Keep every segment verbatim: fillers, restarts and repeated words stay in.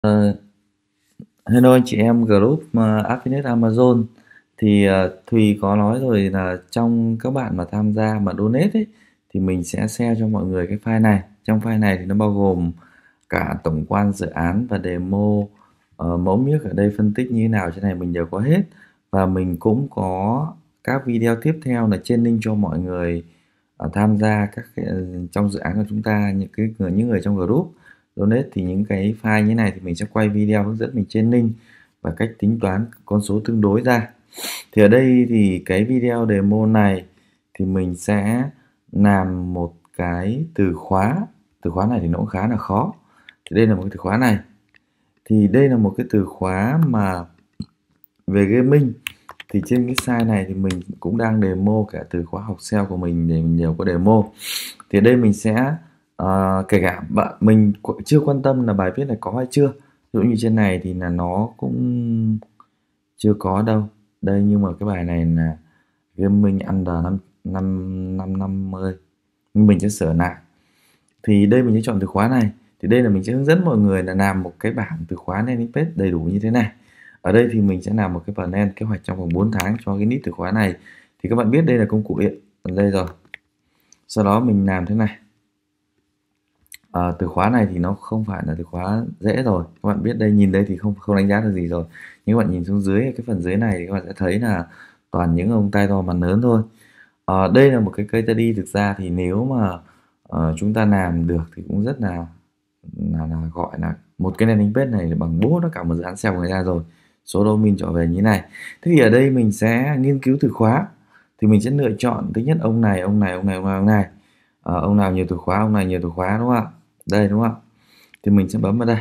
Ờ, Hello anh chị em group uh, Affiliate Amazon. Thì ờ, Thùy có nói rồi là trong các bạn mà tham gia mà donate ấy, thì mình sẽ share cho mọi người cái file này. Trong file này thì nó bao gồm cả tổng quan dự án và demo, ờ, mẫu miếc ở đây phân tích như thế nào trên này mình đều có hết. Và mình cũng có các video tiếp theo là training cho mọi người ờ, tham gia các cái, ờ, trong dự án của chúng ta, những cái người những người trong group donate. Thì những cái file như này thì mình sẽ quay video hướng dẫn mình training và cách tính toán con số tương đối ra. Thì ở đây thì cái video demo này thì mình sẽ làm một cái từ khóa. Từ khóa này thì nó cũng khá là khó. Thì đây là một cái từ khóa này. Thì đây là một cái từ khóa mà về gaming. Thì trên cái site này thì mình cũng đang demo cả từ khóa học sale của mình để mình đều có demo. Thì ở đây mình sẽ uh, kể cả bạn mình chưa quan tâm là bài viết này có hay chưa. Ví dụ như trên này thì là nó cũng chưa có đâu. Đây, nhưng mà cái bài này là gaming under năm năm năm năm mươi, nhưng mình sẽ sửa lại. Thì đây mình sẽ chọn từ khóa này. Thì đây là mình sẽ hướng dẫn mọi người là làm một cái bảng từ khóa landing page đầy đủ như thế này. Ở đây thì mình sẽ làm một cái plan kế hoạch trong vòng bốn tháng cho cái nick từ khóa này. Thì các bạn biết đây là công cụ điện ở đây rồi. Sau đó mình làm thế này. À, từ khóa này thì nó không phải là từ khóa dễ rồi. Các bạn biết đây, nhìn đây thì không không đánh giá được gì rồi. Nhưng các bạn nhìn xuống dưới cái phần dưới này thì các bạn sẽ thấy là toàn những ông tay to mặt lớn thôi. À, đây là một cái case study. Thực ra thì nếu mà uh, chúng ta làm được thì cũng rất là là, là gọi là một cái landing page này bằng bố nó cả một dự án sale của người ta rồi. Số domain trở về như thế này. Thế thì ở đây mình sẽ nghiên cứu từ khóa. Thì mình sẽ lựa chọn thứ nhất ông này, ông này, ông này, ông này, ông này. À, ông nào nhiều từ khóa, ông này nhiều từ khóa, đúng không ạ? Đây, đúng không ạ? Thì mình sẽ bấm vào đây.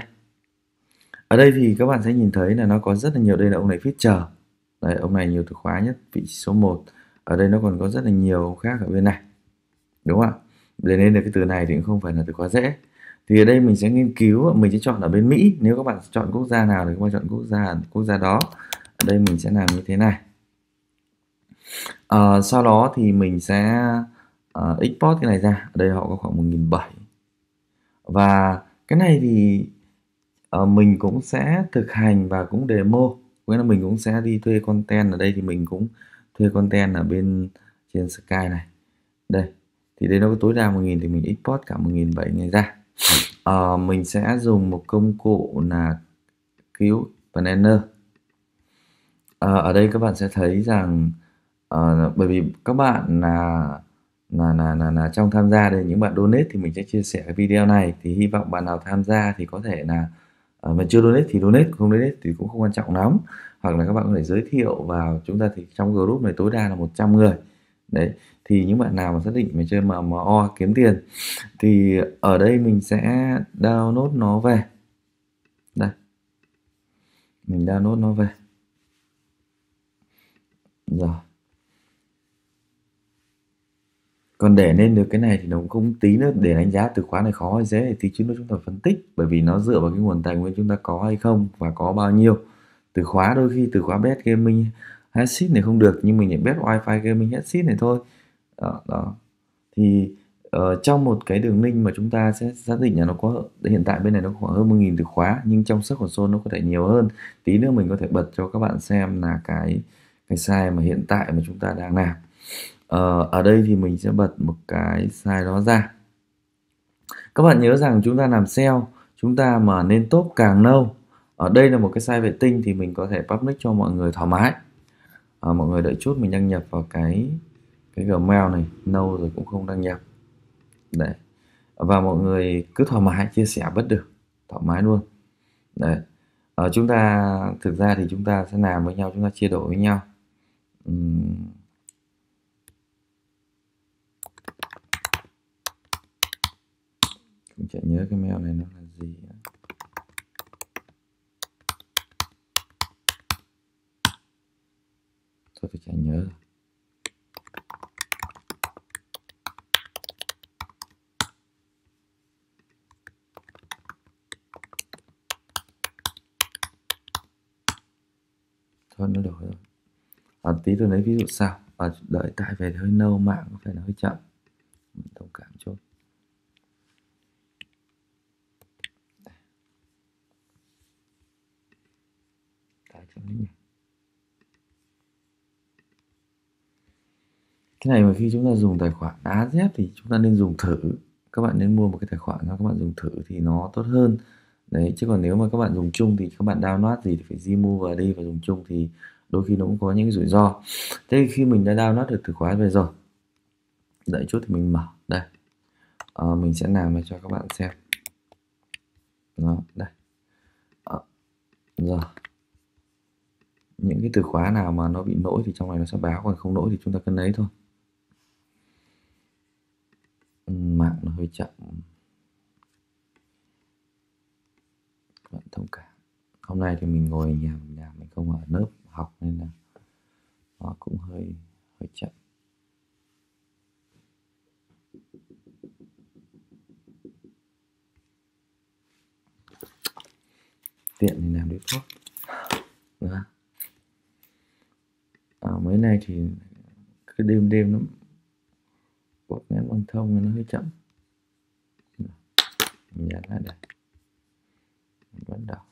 Ở đây thì các bạn sẽ nhìn thấy là nó có rất là nhiều. Đây là ông này feature. Đây, ông này nhiều từ khóa nhất, vị trí số một. Ở đây nó còn có rất là nhiều ông khác ở bên này, đúng không ạ? Để nên là cái từ này thì cũng không phải là từ khóa dễ. Thì ở đây mình sẽ nghiên cứu, mình sẽ chọn ở bên Mỹ. Nếu các bạn chọn quốc gia nào thì các bạn chọn quốc gia quốc gia đó. Ở đây mình sẽ làm như thế này. À, sau đó thì mình sẽ uh, export cái này ra. Ở đây họ có khoảng một nghìn bảy trăm. Và cái này thì uh, mình cũng sẽ thực hành và cũng demo. Nghĩa là mình cũng sẽ đi thuê content. Ở đây thì mình cũng thuê content ở bên trên Sky này. Đây, thì đây nó có tối đa một nghìn thì mình export cả một nghìn bảy trăm này ra. Uh, mình sẽ dùng một công cụ là Q Planner. Uh, ở đây các bạn sẽ thấy rằng uh, bởi vì các bạn là là, là là là trong tham gia đây, những bạn donate thì mình sẽ chia sẻ cái video này. Thì hy vọng bạn nào tham gia thì có thể là uh, mà chưa donate thì donate, không donate thì cũng không quan trọng lắm. Hoặc là các bạn có thể giới thiệu vào chúng ta. Thì trong group này tối đa là một trăm người. Đấy, thì những bạn nào mà xác định mà chơi em em o kiếm tiền thì ở đây mình sẽ download nó về. Đây, mình download nó về rồi. Còn để nên được cái này thì nó cũng không tí nữa. Để đánh giá từ khóa này khó hay dễ thì tí chút nữa chúng ta phân tích. Bởi vì nó dựa vào cái nguồn tài nguyên chúng ta có hay không và có bao nhiêu. Từ khóa đôi khi từ khóa bet gaming headset này không được, nhưng mình lại bet wifi gaming headset này thôi. Đó, đó. Thì uh, trong một cái đường link mà chúng ta sẽ xác định là nó có, hiện tại bên này nó khoảng hơn một nghìn từ khóa, nhưng trong search console nó có thể nhiều hơn. Tí nữa mình có thể bật cho các bạn xem là cái cái size mà hiện tại mà chúng ta đang làm. Uh, ở đây thì mình sẽ bật một cái size đó ra. Các bạn nhớ rằng chúng ta làm sale, chúng ta mà nên top càng lâu. Ở đây là một cái size vệ tinh thì mình có thể public cho mọi người thoải mái. Uh, mọi người đợi chút mình đăng nhập vào cái cái Gmail này, lâu rồi cũng không đăng nhập. Đấy. Và mọi người cứ thoải mái chia sẻ bất được, thoải mái luôn. Đấy. Ở chúng ta thực ra thì chúng ta sẽ làm với nhau, chúng ta chia đổi với nhau. Uhm. Mình chả nhớ cái mail này nó là gì. Thôi tôi chả nhớ rồi. Thôi nó đổi rồi. À, tí tôi lấy ví dụ sau. À, đợi tải về thì hơi lâu, mạng có phải là hơi chậm. Mình thông cảm chút. chấm nhỉ. Cái này mà khi chúng ta dùng tài khoản a zét thì chúng ta nên dùng thử. Các bạn nên mua một cái tài khoản cho các bạn dùng thử thì nó tốt hơn. Đấy, chứ còn nếu mà các bạn dùng chung thì các bạn download gì thì phải remove vào đi và dùng chung thì đôi khi nó cũng có những cái rủi ro. Thế khi mình đã download được từ khóa về rồi, đợi chút thì mình mở đây. À, mình sẽ làm cho các bạn xem. Đó, đây. À, rồi. Những cái từ khóa nào mà nó bị lỗi thì trong này nó sẽ báo, còn không lỗi thì chúng ta cần lấy thôi. Mạng nó hơi chậm, các bạn thông cảm. Hôm nay thì mình ngồi ở nhà, nhà mình không ở lớp học nên là nó cũng hơi hơi chậm. Tiện thì làm được thuốc. Đó. À, mấy nay thì cái đêm đêm nó bột nét băng thông nó hơi chậm. Mình nhấn lại đây. Mình bắt đầu.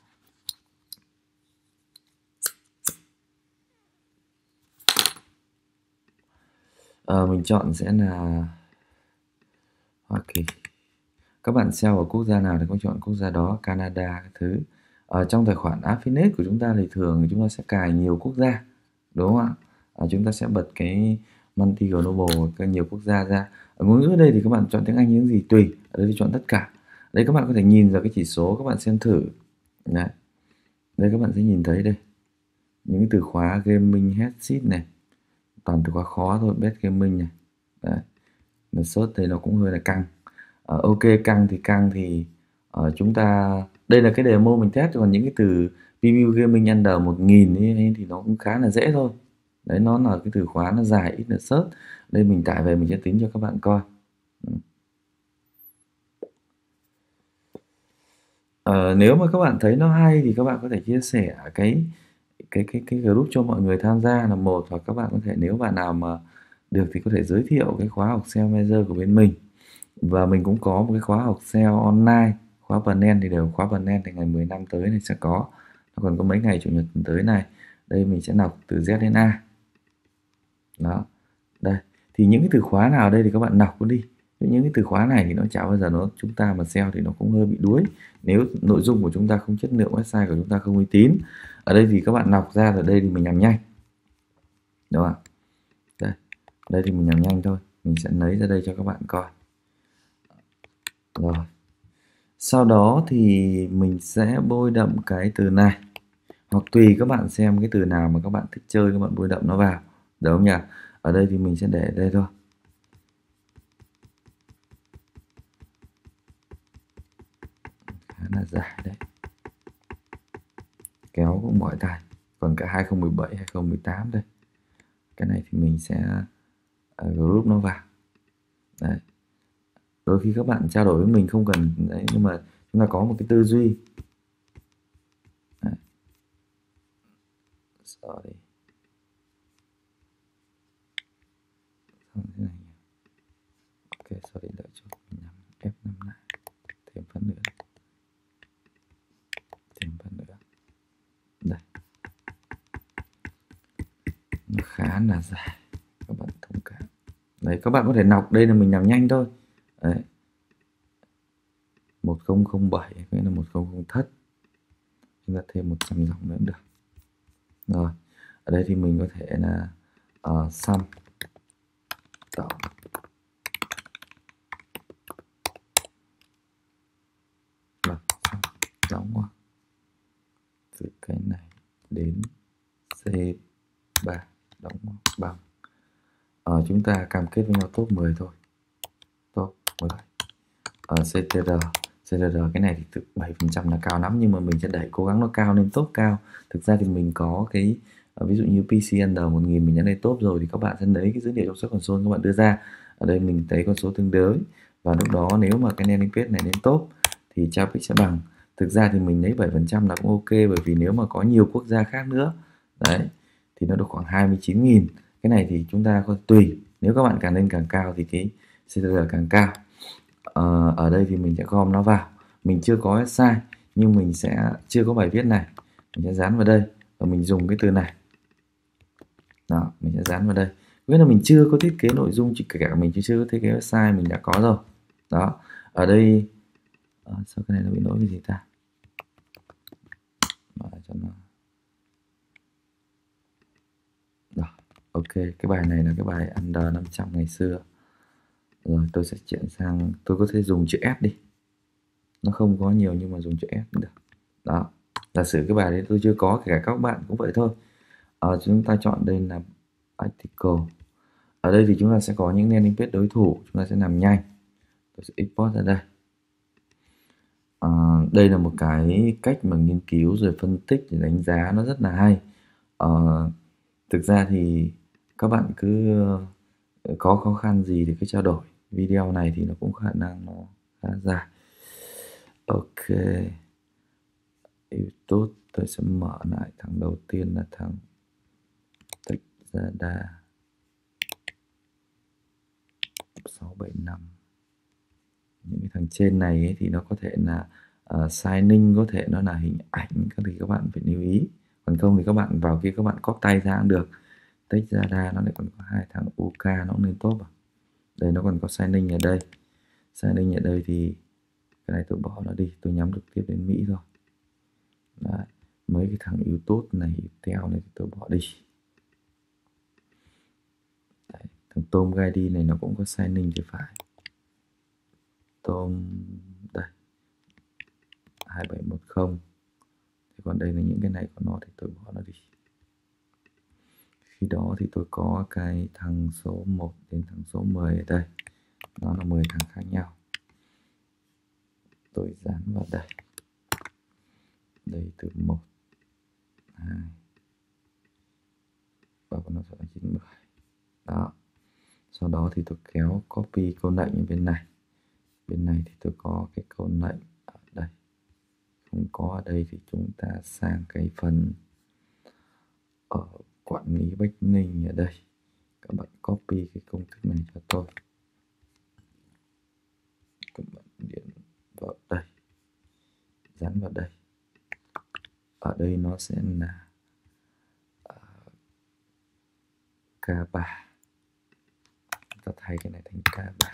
À, mình chọn sẽ là Hoa Kỳ. Các bạn sell ở quốc gia nào thì có chọn quốc gia đó, Canada các thứ. Ở trong tài khoản Affinage của chúng ta thì thường chúng ta sẽ cài nhiều quốc gia, đúng không ạ? À, chúng ta sẽ bật cái multi global các nhiều quốc gia ra. Ở ngôn ngữ đây thì các bạn chọn tiếng Anh những gì tùy, ở đây thì chọn tất cả. Đây các bạn có thể nhìn vào cái chỉ số, các bạn xem thử. Đấy. Đây các bạn sẽ nhìn thấy đây. Những cái từ khóa gaming headset này, toàn từ khóa khó thôi, bet gaming này. Đấy. Nó search đây nó cũng hơi là căng. À, ok, căng thì căng thì uh, chúng ta đây là cái demo mình test, còn những cái từ preview gaming under một nghìn ấy, thì nó cũng khá là dễ thôi. Đấy, nó là cái từ khóa nó dài ít là search. Đây mình tải về mình sẽ tính cho các bạn coi. Uh, nếu mà các bạn thấy nó hay thì các bạn có thể chia sẻ cái cái cái cái group cho mọi người tham gia là một, hoặc các bạn có thể nếu bạn nào mà được thì có thể giới thiệu cái khóa học sale manager của bên mình. Và mình cũng có một cái khóa học sale online, khóa Vnen thì đều khóa Vnen thì ngày mười năm tới này sẽ có. Nó còn có mấy ngày chủ nhật tới này. Đây mình sẽ đọc từ Z đến A. Đó. Đây. Thì những cái từ khóa nào đây thì các bạn đọc đi. Những cái từ khóa này thì nó chả bao giờ nó chúng ta mà sell thì nó cũng hơi bị đuối. Nếu nội dung của chúng ta không chất lượng, website của chúng ta không uy tín. Ở đây thì các bạn đọc ra, ở đây thì mình làm nhanh. Đúng không ạ? Đây. Đây thì mình làm nhanh thôi. Mình sẽ lấy ra đây cho các bạn coi. Rồi. Sau đó thì mình sẽ bôi đậm cái từ này. Hoặc tùy các bạn xem cái từ nào mà các bạn thích chơi, các bạn bôi đậm nó vào. Đúng không nhỉ? Ở đây thì mình sẽ để đây thôi. Khá là dài đấy. Kéo cũng mỏi tay. Còn cả hai không một bảy, hai không một tám đây. Cái này thì mình sẽ uh, group nó vào. Đấy. Đôi khi các bạn trao đổi với mình không cần đấy, nhưng mà chúng ta có một cái tư duy. Đấy. Sorry. Xong thế này. Ok, sorry, đợi chút mình nhắm ép năm lại. Thêm phần nữa. Thêm phần nữa. Đây. Nó khá là dài. Các bạn thông cảm. Đấy, các bạn có thể đọc, đây là mình làm nhanh thôi. Đấy. một không không bảy, cái là một không không thất. Chúng ta thêm một trăm dòng nữa cũng được. Rồi, ở đây thì mình có thể là uh, sum tổng và sum đóng qua từ cái này đến C ba đóng bằng uh, chúng ta cam kết với nhau top mười thôi, top mười bảy. uh, xê tê rờ xê tê rờ cái này thì từ bảy phần trăm là cao lắm, nhưng mà mình sẽ đẩy cố gắng nó cao lên top cao. Thực ra thì mình có cái ví dụ như pê xê under một nghìn mình nhấn lên top rồi thì các bạn sẽ lấy cái dữ liệu trong search console các bạn đưa ra. Ở đây mình thấy con số tương đối, và lúc đó nếu mà cái landing page này đến top thì traffic sẽ bằng. Thực ra thì mình lấy bảy phần trăm là cũng ok, bởi vì nếu mà có nhiều quốc gia khác nữa đấy thì nó được khoảng hai mươi chín nghìn. Cái này thì chúng ta có tùy, nếu các bạn càng lên càng cao thì cái xê tê rờ càng cao. Ờ, ở đây thì mình sẽ gom nó vào. Mình chưa có website nhưng mình sẽ chưa có bài viết này, mình sẽ dán vào đây và mình dùng cái từ này. Đó, mình sẽ dán vào đây. Nghĩa là mình chưa có thiết kế nội dung, chỉ kể cả mình chưa có thiết kế website mình đã có rồi. Đó, ở đây à, sao cái này nó bị lỗi cái gì ta? Mở cho nó. Đó, ok, cái bài này là cái bài under năm trăm ngày xưa. Rồi tôi sẽ chuyển sang, tôi có thể dùng chữ S đi. Nó không có nhiều nhưng mà dùng chữ S cũng được. Đó, giả sử cái bài đấy tôi chưa có, kể cả các bạn cũng vậy thôi. À, chúng ta chọn đây là article. Ở đây thì chúng ta sẽ có những landing page đối thủ, chúng ta sẽ làm nhanh. Tôi sẽ export ra đây. À, đây là một cái cách mà nghiên cứu rồi phân tích để đánh giá nó rất là hay. À, thực ra thì các bạn cứ có khó khăn gì thì cứ trao đổi. Video này thì nó cũng khả năng nó khá dài. Ok, YouTube tôi sẽ mở lại thằng đầu tiên là thằng Texada sáu bảy năm. Những cái thằng trên này ấy, thì nó có thể là uh, signing, có thể nó là hình ảnh, các thì các bạn phải lưu ý. Còn không thì các bạn vào kia các bạn copy tay ra cũng được. Texada nó lại còn có hai thằng u ca nó cũng lên top à. Đây nó còn có signing ở đây. Signing ở đây thì cái này tôi bỏ nó đi, tôi nhắm trực tiếp đến Mỹ thôi. Đấy. Mấy cái thằng YouTube này, theo này thì tôi bỏ đi. Đấy. Thằng Tom Guide này nó cũng có signing thì phải. Tom đây hai bảy một không. Thế còn đây là những cái này của nó thì tôi bỏ nó đi. Khi đó thì tôi có cái thằng số một đến thằng số mười ở đây. Nó là mười thằng khác nhau. Tôi dán vào đây. Đây từ một, hai, và nó sẽ là chín mươi. Đó. Sau đó thì tôi kéo copy câu lệnh ở bên này. Bên này thì tôi có cái câu lệnh ở đây. Không có ở đây thì chúng ta sang cái phần ở quản lý backlink ở đây. Các bạn copy cái công thức này cho tôi. Các bạn điền vào đây. Dán vào đây. Ở đây nó sẽ là uh, ca ba. Chúng ta thay cái này thành ca ba.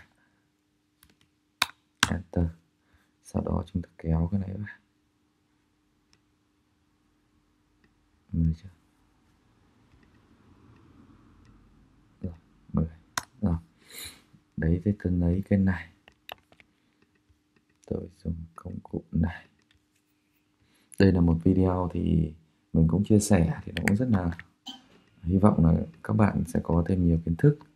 Enter. Sau đó chúng ta kéo cái này vào. mười chưa? Rồi, mười. Rồi. Đấy, thế tôi lấy cái này. Tôi dùng công cụ này. Đây là một video thì mình cũng chia sẻ thì nó cũng rất là hy vọng là các bạn sẽ có thêm nhiều kiến thức.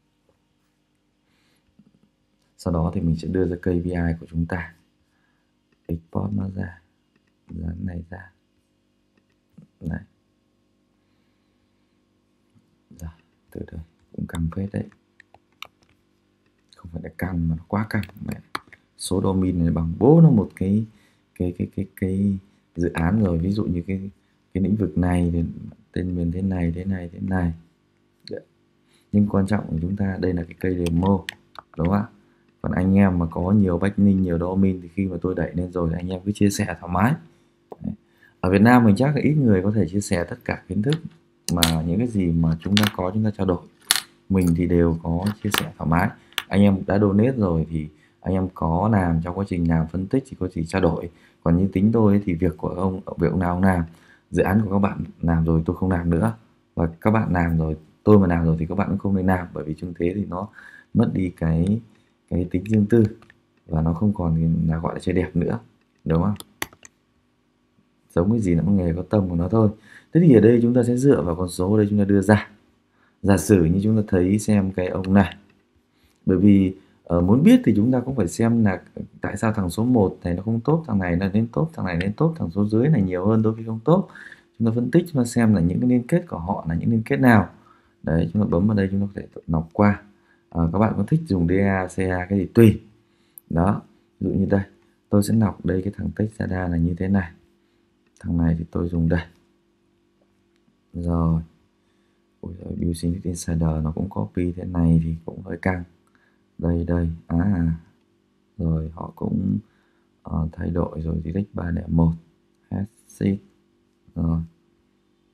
Sau đó thì mình sẽ đưa ra ca pê i của chúng ta. Export nó ra. Dán này ra. Này. Rồi, từ đây cũng căng phết đấy. Không phải là căng mà nó quá căng. Mẹ. Số domain này bằng bố nó một cái cái cái cái cái dự án rồi. Ví dụ như cái cái lĩnh vực này thì tên miền thế này thế này thế này. Đấy. Nhưng quan trọng của chúng ta đây là cái cây demo, đúng không ạ? Còn anh em mà có nhiều backlink, nhiều domain thì khi mà tôi đẩy lên rồi thì anh em cứ chia sẻ thoải mái. Đấy. Ở Việt Nam mình chắc là ít người có thể chia sẻ tất cả kiến thức mà những cái gì mà chúng ta có chúng ta trao đổi. Mình thì đều có chia sẻ thoải mái. Anh em đã donate rồi thì anh em có làm trong quá trình làm phân tích thì có gì trao đổi. Còn như tính tôi ấy, thì việc của ông việc ông nào ông làm, dự án của các bạn làm rồi tôi không làm nữa, và các bạn làm rồi tôi mà làm rồi thì các bạn cũng không nên làm, bởi vì như thế thì nó mất đi cái cái tính riêng tư và nó không còn là gọi là chơi đẹp nữa, đúng không? Giống cái gì nó nghề có tâm của nó thôi. Thế thì ở đây chúng ta sẽ dựa vào con số ở đây chúng ta đưa ra. Giả sử như chúng ta thấy xem cái ông này, bởi vì uh, muốn biết thì chúng ta cũng phải xem là tại sao thằng số một này nó không tốt, thằng này là lên tốt, thằng này lên tốt, thằng số dưới này nhiều hơn đôi khi không tốt. Chúng ta phân tích, chúng ta xem là những cái liên kết của họ là những liên kết nào. Đấy, chúng ta bấm vào đây chúng ta có thể lọc qua. À, các bạn có thích dùng đê a, xê a cái gì tùy. Đó, ví dụ như đây, tôi sẽ lọc đây cái thằng Texada là như thế này. Thằng này thì tôi dùng đây. Rồi. Ôi giời, Business Insider nó cũng copy thế này thì cũng hơi căng. Đây đây, à. Rồi họ cũng uh, thay đổi rồi, direct ba không một. Headset. Rồi.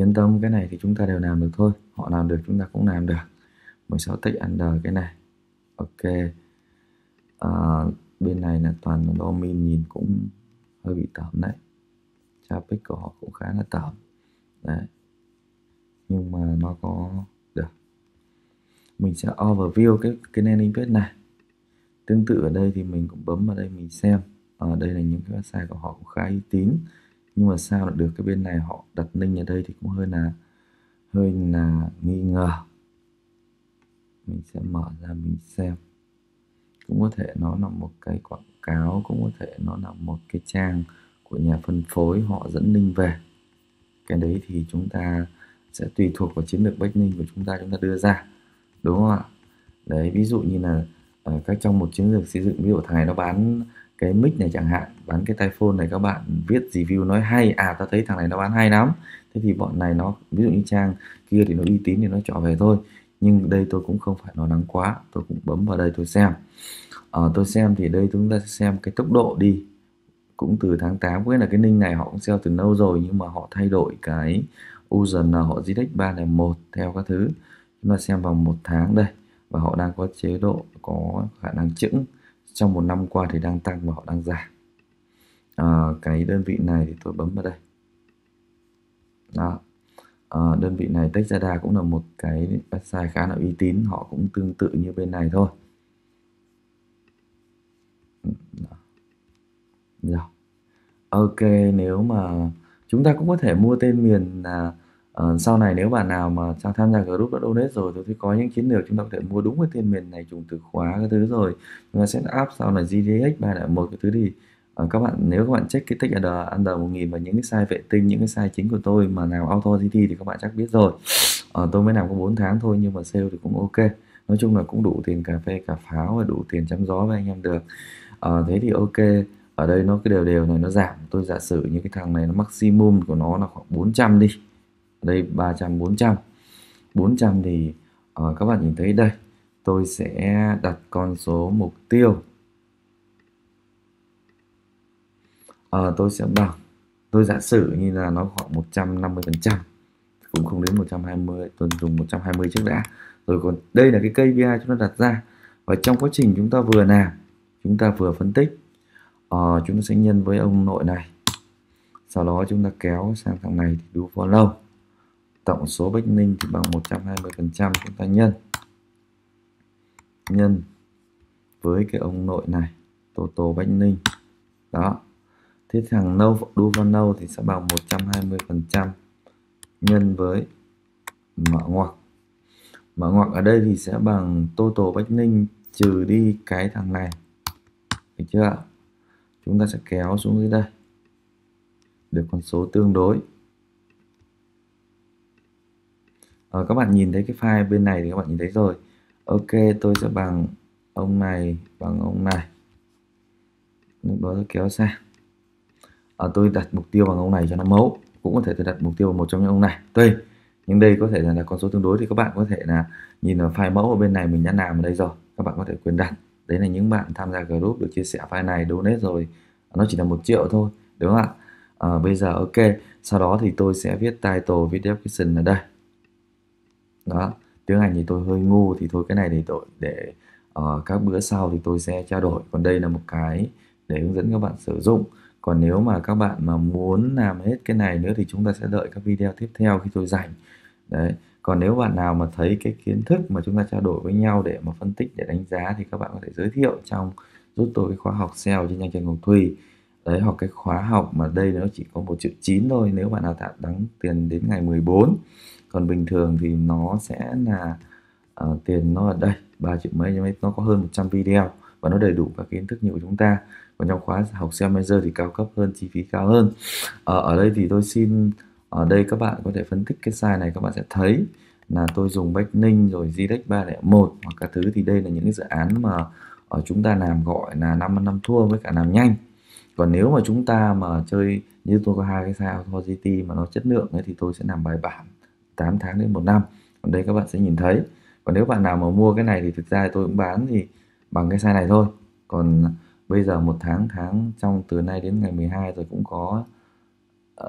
Yên tâm, cái này thì chúng ta đều làm được thôi. Họ làm được chúng ta cũng làm được. mười sáu tích under cái này. Ok. À, bên này là toàn là domain, nhìn cũng hơi bị tởm đấy. Traffic của họ cũng khá là tởm. Đấy. Nhưng mà nó có được. Mình sẽ overview cái cái landing page này. Tương tự ở đây thì mình cũng bấm vào đây mình xem. Ở đây là những cái website của họ cũng khá uy tín. Nhưng mà sao lại được cái bên này họ đặt link ở đây thì cũng hơi là hơi là nghi ngờ. Mình sẽ mở ra mình xem. Cũng có thể nó là một cái quảng cáo, cũng có thể nó là một cái trang của nhà phân phối họ dẫn link về. Cái đấy thì chúng ta sẽ tùy thuộc vào chiến lược backlink của chúng ta chúng ta đưa ra, đúng không ạ? Đấy, ví dụ như là ở các trong một chiến lược xây dựng, ví dụ thằng này nó bán cái mic này chẳng hạn, bán cái tai phone này, các bạn viết review nói hay, à ta thấy thằng này nó bán hay lắm, thế thì bọn này nó ví dụ như trang kia thì nó uy tín thì nó chọn về thôi. Nhưng đây tôi cũng không phải lo lắng quá, tôi cũng bấm vào đây tôi xem. Ờ, tôi xem thì đây chúng ta sẽ xem cái tốc độ đi, cũng từ tháng tám, có nghĩa là cái link này họ cũng sell từ lâu rồi nhưng mà họ thay đổi cái user họ gi ếch ba không một theo các thứ. Chúng ta xem vào một tháng đây, và họ đang có chế độ có khả năng chững, trong một năm qua thì đang tăng và họ đang giảm. À, cái đơn vị này thì tôi bấm vào đây đó. À, đơn vị này TechRadar cũng là một cái website khá là uy tín, họ cũng tương tự như bên này thôi. Đó. Rồi. Ok, nếu mà chúng ta cũng có thể mua tên miền là uh, sau này nếu bạn nào mà tham gia group đã donate rồi thì có những chiến lược chúng ta có thể mua đúng cái tên miền này, trùng từ khóa cái thứ rồi chúng ta set up sau là gi đê ếch ba không một cái thứ thì uh, các bạn nếu các bạn check cái tech under under một nghìn và những cái site vệ tinh, những cái site chính của tôi mà nào authority thì các bạn chắc biết rồi. Uh, tôi mới làm có bốn tháng thôi nhưng mà sale thì cũng ok, nói chung là cũng đủ tiền cà phê cà pháo và đủ tiền chăm gió với anh em được. Uh, thế thì ok. Ở đây nó cái đều đều này nó giảm, tôi giả sử như cái thằng này nó maximum của nó là khoảng bốn trăm đi, ở đây ba trăm, bốn trăm, bốn trăm thì uh, các bạn nhìn thấy đây, tôi sẽ đặt con số mục tiêu, uh, tôi sẽ bằng, tôi giả sử như là nó khoảng một trăm năm mươi phần trăm, cũng không đến một trăm hai mươi, tôi dùng một trăm hai mươi trước đã. Rồi còn đây là cái ca pê i chúng ta đặt ra, và trong quá trình chúng ta vừa làm chúng ta vừa phân tích, uh, chúng ta sẽ nhân với ông nội này, sau đó chúng ta kéo sang thằng này thì do follow, tổng số backlink thì bằng một trăm hai mươi phần trăm, chúng ta nhân nhân với cái ông nội này total backlink đó. Thế thằng no do follow thì sẽ bằng một trăm hai mươi phần trăm nhân với mở ngoặc, mở ngoặc ở đây thì sẽ bằng total backlink trừ đi cái thằng này, được chưa? Chúng ta sẽ kéo xuống dưới đây được con số tương đối. Ờ, các bạn nhìn thấy cái file bên này thì các bạn nhìn thấy rồi. Ok, tôi sẽ bằng ông này bằng ông này, lúc đó tôi kéo sang. Ờ, tôi đặt mục tiêu bằng ông này cho nó mẫu, cũng có thể tôi đặt mục tiêu vào một trong những ông này tùy, nhưng đây có thể là, là con số tương đối thì các bạn có thể là nhìn vào file mẫu ở bên này mình đã làm ở đây rồi, các bạn có thể quyền đặt. Đấy là những bạn tham gia group được chia sẻ file này donate rồi, nó chỉ là một triệu thôi, đúng không ạ? À, bây giờ ok, sau đó thì tôi sẽ viết title video description ở đây đó. Tiếng Anh thì tôi hơi ngu thì thôi, cái này để tôi để uh, các bữa sau thì tôi sẽ trao đổi, còn đây là một cái để hướng dẫn các bạn sử dụng. Còn nếu mà các bạn mà muốn làm hết cái này nữa thì chúng ta sẽ đợi các video tiếp theo khi tôi rảnh đấy. Còn nếu bạn nào mà thấy cái kiến thức mà chúng ta trao đổi với nhau để mà phân tích, để đánh giá thì các bạn có thể giới thiệu trong giúp tôi cái khóa học sale trên trang Trần Ngọc Thùy đấy, hoặc cái khóa học mà đây nó chỉ có một triệu chín thôi nếu bạn nào tạm đóng tiền đến ngày mười bốn, còn bình thường thì nó sẽ là uh, tiền nó ở đây ba triệu mấy, nhưng nó có hơn một trăm video và nó đầy đủ các kiến thức như của chúng ta. Còn trong khóa học Sale Manager thì cao cấp hơn, chi phí cao hơn. Ở, ở đây thì tôi xin, ở đây các bạn có thể phân tích cái size này, các bạn sẽ thấy là tôi dùng backlink rồi gi ếch ba không một hoặc các thứ, thì đây là những cái dự án mà ở chúng ta làm gọi là năm năm thua với cả làm nhanh. Còn nếu mà chúng ta mà chơi như tôi có hai cái size Authority mà nó chất lượng ấy, thì tôi sẽ làm bài bản tám tháng đến một năm. Còn đây các bạn sẽ nhìn thấy. Còn nếu bạn nào mà mua cái này thì thực ra tôi cũng bán thì bằng cái size này thôi. Còn bây giờ một tháng tháng trong từ nay đến ngày mười hai rồi cũng có uh,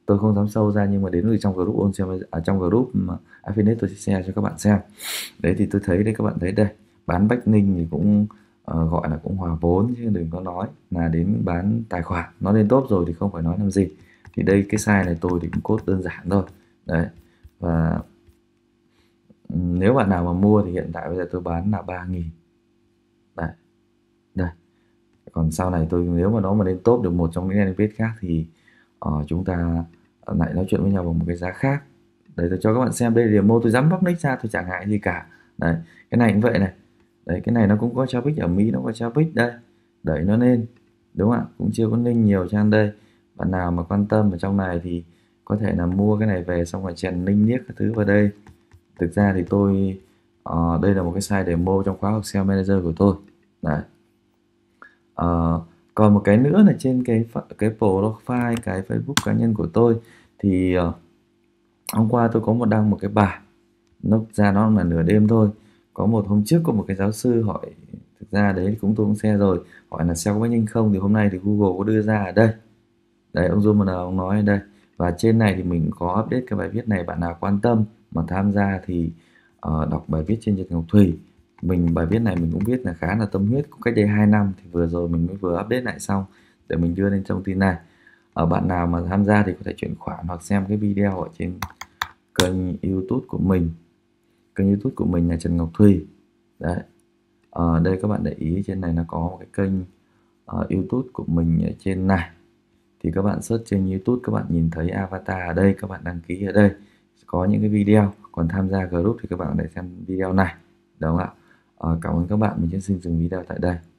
tôi không dám sâu ra, nhưng mà đến từ trong group ôn xem ở trong group mà Affiliate tôi sẽ share cho các bạn xem. Đấy thì tôi thấy đấy, các bạn thấy đây, bán Bách Ninh thì cũng uh, gọi là cũng hòa vốn, chứ đừng có nói là đến bán tài khoản. Nó lên top rồi thì không phải nói làm gì. Thì đây cái size này tôi thì cũng cốt đơn giản thôi. Đấy. Và nếu bạn nào mà mua thì hiện tại bây giờ tôi bán là ba nghìn. Đấy. Đây. Còn sau này tôi nếu mà nó mà lên top được một trong những landing page khác thì uh, chúng ta lại nói chuyện với nhau bằng một cái giá khác. Đấy, tôi cho các bạn xem đây là demo, tôi dám public ra, tôi chẳng ngại gì cả. Đấy, cái này cũng vậy này. Đấy, cái này nó cũng có traffic ở Mỹ, nó có traffic đây. Đẩy nó lên. Đúng không ạ? Cũng chưa có link nhiều trang đây. Bạn nào mà quan tâm ở trong này thì có thể là mua cái này về xong rồi chèn link niếc các thứ vào đây. Thực ra thì tôi uh, đây là một cái site demo trong khóa học Sales Manager của tôi. Đấy. Uh, còn một cái nữa là trên cái cái profile, cái Facebook cá nhân của tôi thì uh, hôm qua tôi có một đăng một cái bài, nó ra nó là nửa đêm thôi. Có một hôm trước có một cái giáo sư hỏi, thực ra đấy cũng tôi cũng share rồi, hỏi là sale có bách ninh không, thì hôm nay thì Google có đưa ra ở đây. Đấy, ông Zoom nào ông nói ở đây. Và trên này thì mình có update cái bài viết này, bạn nào quan tâm mà tham gia thì uh, đọc bài viết trên Nhật Ngọc Thùy. Mình bài viết này mình cũng viết là khá là tâm huyết, cũng cách đây hai năm thì vừa rồi mình mới vừa update lại xong để mình đưa lên thông tin này. Ở bạn nào mà tham gia thì có thể chuyển khoản hoặc xem cái video ở trên kênh YouTube của mình. Kênh YouTube của mình là Trần Ngọc Thùy. Đấy. Ở đây các bạn để ý trên này nó có một cái kênh uh, YouTube của mình ở trên này. Thì các bạn search trên YouTube, các bạn nhìn thấy avatar ở đây, các bạn đăng ký ở đây, có những cái video. Còn tham gia group thì các bạn để xem video này. Đúng không ạ? À, cảm ơn các bạn, mình sẽ xin dừng video tại đây.